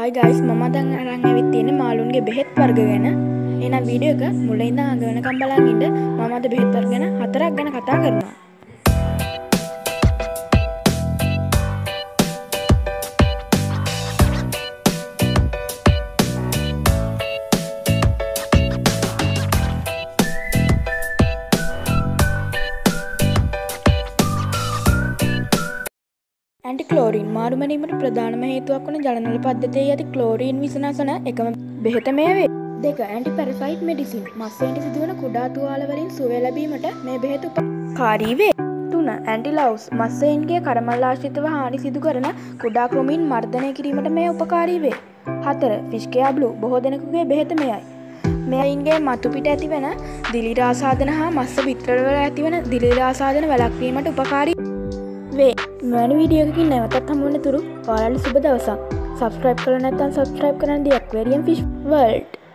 Hi guys, මම දැන් අරන් ඇවිත් තියෙන්නේ මාළුන්ගේ බෙහෙත් වර්ග ගැන. එහෙනම් වීඩියෝ එක මුලින් ඉඳන් අග වෙනකම් බලන් ඉන්න. මම අද බෙහෙත් වර්ග ගැන 4ක් ගැන කතා කරනවා. ඇන්ටික්ලෝරින් මාරු මැරීමට ප්‍රධානම හේතුවක් වන ජලනල පද්ධතියේ ඇති ක්ලෝරින් විසනාසන එකම බෙහෙත මේ වේ. 2. ඇන්ටිපැරසයිට් මෙඩිසින් මස්සෙන්ට සිදුවන කුඩා තුවාල වලින් සුවය ලැබීමට මේ බෙහෙත උපකාරී වේ. 3. ඇන්ටිලව්ස් මස්සෙන්ගේ කර්මල් ආශ්‍රිතව හානි සිදු කරන කුඩා ක්‍රමීන් මර්ධනය කිරීමට මේ උපකාරී වේ. 4. ෆිෂ්කෙයා බ්ලූ බොහෝ දෙනෙකුගේ බෙහෙත මෙයයි. මෙයින්ගේ මතු පිට ඇතිවන දිලිර ආසාදන හා මස්ස පිටරවල ඇතිවන දිලිර ආසාදන වැළැක්වීමට උපකාරී වේ. මෙවැනි වීඩියෝ එකකින් නැවතත් හමු වෙන තුරු ඔයාලට සුබ දවසක්. subscribe කරලා නැත්නම් subscribe කරන්න The Aquarium Fish World.